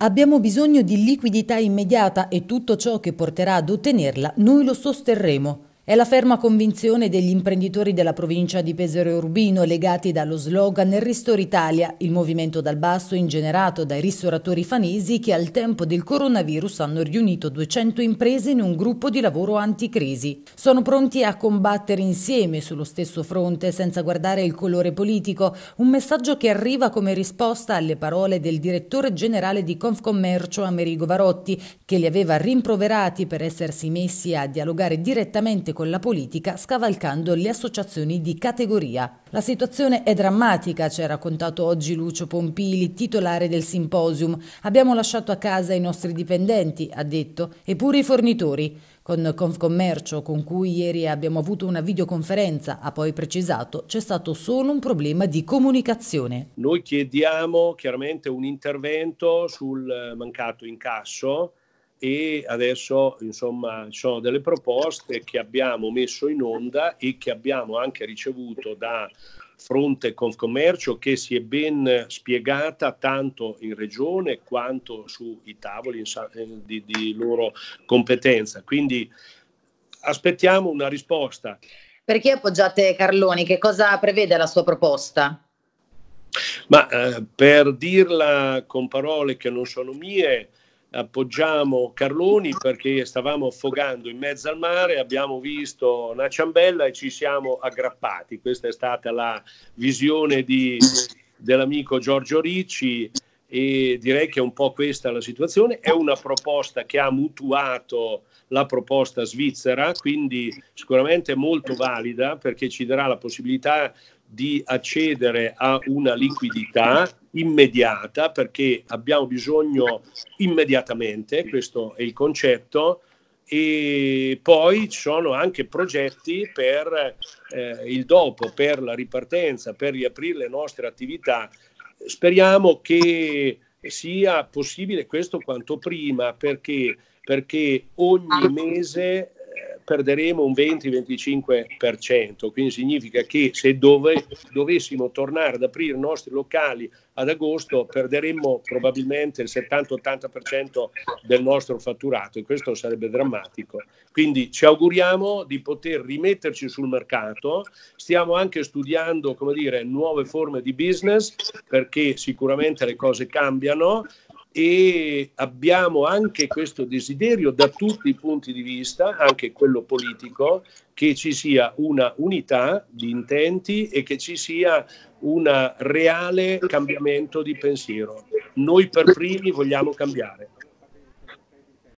Abbiamo bisogno di liquidità immediata e tutto ciò che porterà ad ottenerla noi lo sosterremo. È la ferma convinzione degli imprenditori della provincia di Pesaro e Urbino legati dallo slogan Ristori Italia, il movimento dal basso ingenerato dai ristoratori fanesi che al tempo del coronavirus hanno riunito 200 imprese in un gruppo di lavoro anticrisi. Sono pronti a combattere insieme sullo stesso fronte senza guardare il colore politico, un messaggio che arriva come risposta alle parole del direttore generale di Confcommercio Amerigo Varotti, che li aveva rimproverati per essersi messi a dialogare direttamente con la politica scavalcando le associazioni di categoria. La situazione è drammatica, ci ha raccontato oggi Lucio Pompili, titolare del simposium. Abbiamo lasciato a casa i nostri dipendenti, ha detto, e pure i fornitori. Con Confcommercio, con cui ieri abbiamo avuto una videoconferenza, ha poi precisato, c'è stato solo un problema di comunicazione. Noi chiediamo chiaramente un intervento sul mancato incasso e adesso insomma ci sono delle proposte che abbiamo messo in onda e che abbiamo anche ricevuto da fronte Confcommercio, che si è ben spiegata tanto in regione quanto sui tavoli di loro competenza. Quindi aspettiamo una risposta. Perché appoggiate Carloni? Che cosa prevede la sua proposta? Ma per dirla con parole che non sono mie, appoggiamo Carloni perché stavamo affogando in mezzo al mare, abbiamo visto una ciambella e ci siamo aggrappati. Questa è stata la visione dell'amico Giorgio Ricci e direi che è un po' questa la situazione. È una proposta che ha mutuato la proposta svizzera, quindi sicuramente molto valida perché ci darà la possibilità di accedere a una liquidità immediata perché abbiamo bisogno immediatamente, questo è il concetto, e poi ci sono anche progetti per il dopo, per la ripartenza, per riaprire le nostre attività. Speriamo che sia possibile questo quanto prima perché ogni mese perderemo un 20-25%, quindi significa che se dovessimo tornare ad aprire i nostri locali ad agosto perderemmo probabilmente il 70-80% del nostro fatturato e questo sarebbe drammatico. Quindi ci auguriamo di poter rimetterci sul mercato, stiamo anche studiando, come dire, nuove forme di business perché sicuramente le cose cambiano e abbiamo anche questo desiderio da tutti i punti di vista, anche quello politico, che ci sia una unità di intenti e che ci sia un reale cambiamento di pensiero. Noi per primi vogliamo cambiare.